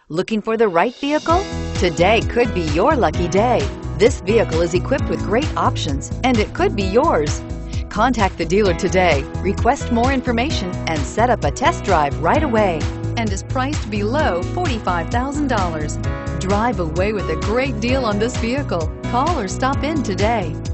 Looking for the right vehicle? Today could be your lucky day. This vehicle is equipped with great options, and it could be yours. Contact the dealer today, request more information, and set up a test drive right away, and is priced below $45,000. Drive away with a great deal on this vehicle. Call or stop in today.